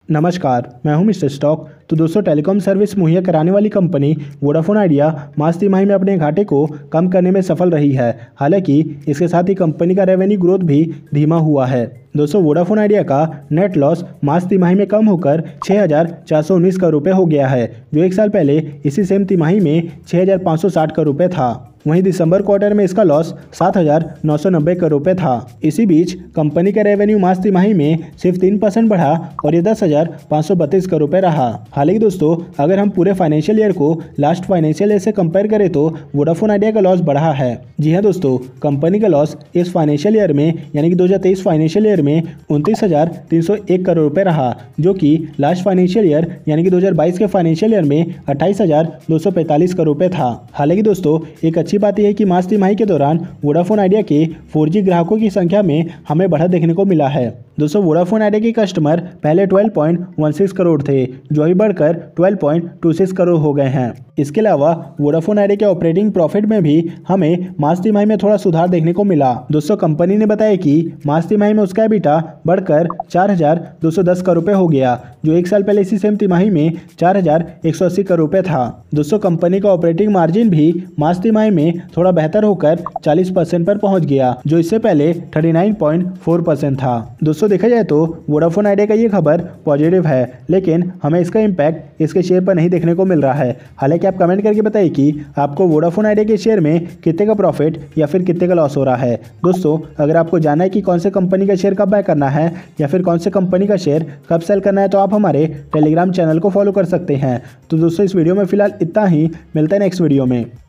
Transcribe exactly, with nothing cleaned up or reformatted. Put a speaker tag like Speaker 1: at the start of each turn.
Speaker 1: नमस्कार, मैं हूं मिस्टर स्टॉक। तो दोस्तों, टेलीकॉम सर्विस मुहैया कराने वाली कंपनी वोडाफोन आइडिया मार्च तिमाही में अपने घाटे को कम करने में सफल रही है। हालांकि इसके साथ ही कंपनी का रेवेन्यू ग्रोथ भी धीमा हुआ है। दोस्तों, वोडाफोन आइडिया का नेट लॉस मार्च तिमाही में कम होकर छः हज़ार चार सौ उन्नीस करोड़ रुपये हो गया है, जो एक साल पहले इसी सेम तिमाही में छः हज़ार पाँच सौ साठ करोड़ रुपये था। वहीं दिसंबर क्वार्टर में इसका लॉस सात हज़ार नौ सौ नब्बे करोड़ रुपये था। इसी बीच कंपनी का रेवेन्यू मार्च तिमाही में सिर्फ तीन परसेंट बढ़ा और ये दस हज़ार पाँच सौ बत्तीस करोड़ रुपये रहा। हालांकि दोस्तों, अगर हम पूरे फाइनेंशियल ईयर को लास्ट फाइनेंशियल ईयर से कंपेयर करें तो वोडाफोन आइडिया का लॉस बढ़ा है। जी हाँ दोस्तों, कंपनी का लॉस इस फाइनेंशियल ईयर में यानी कि दो हज़ार तेईस फाइनेंशियल ईयर में उनतीस हज़ार तीन सौ एक करोड़ रुपये रहा, जो कि लास्ट फाइनेंशियल ईयर यानी कि दो हज़ार बाईस के फाइनेंशियल ईयर में अट्ठाईस हज़ार दो सौ पैंतालीस करोड़ रुपये था। हालांकि दोस्तों, एक अच्छी बात यह है कि मार्च तिमाही के दौरान वोडाफोन आइडिया के फोर जी ग्राहकों की संख्या में हमें बढ़त देखने को मिला है। दोस्तों, वोडाफोन आइडिया के कस्टमर पहले बारह पॉइंट एक छह करोड़ थे, जो अभी बढ़कर बारह पॉइंट दो छह करोड़ हो गए हैं। इसके अलावा वोडाफोन आइडिया के ऑपरेटिंग प्रॉफिट में भी हमें मार्च तिमाही में थोड़ा सुधार देखने को मिला। दोस्तों, कंपनी ने बताया कि मार्च तिमाही में उसका एबिटा बढ़कर चार हज़ार दो सौ दस करोड़ रुपये हो गया, जो एक साल पहले इसी सेम तिमाही में चार हज़ार एक सौ अस्सी करोड़ रुपये था। दोस्तों, कंपनी का ऑपरेटिंग मार्जिन भी मार्च तिमाही में थोड़ा बेहतर होकर चालीस परसेंट पर पहुंच गया, जो इससे पहले उनतालीस पॉइंट चार परसेंट था। दोस्तों, देखा जाए तो वोडाफोन आइडिया का ये खबर पॉजिटिव है, लेकिन हमें इसका इम्पैक्ट इसके शेयर पर नहीं देखने को मिल रहा है। हालांकि आप कमेंट करके बताइए कि आपको वोडाफोन आइडिया के शेयर में कितने का प्रॉफिट या फिर कितने का लॉस हो रहा है। दोस्तों, अगर आपको जानना है कि कौन से कंपनी का शेयर कब बाय करना है या फिर कौन से कंपनी का शेयर कब सेल करना है, तो आप हमारे टेलीग्राम चैनल को फॉलो कर सकते हैं। तो दोस्तों, इस वीडियो में फिलहाल इतना ही। मिलता है नेक्स्ट वीडियो में।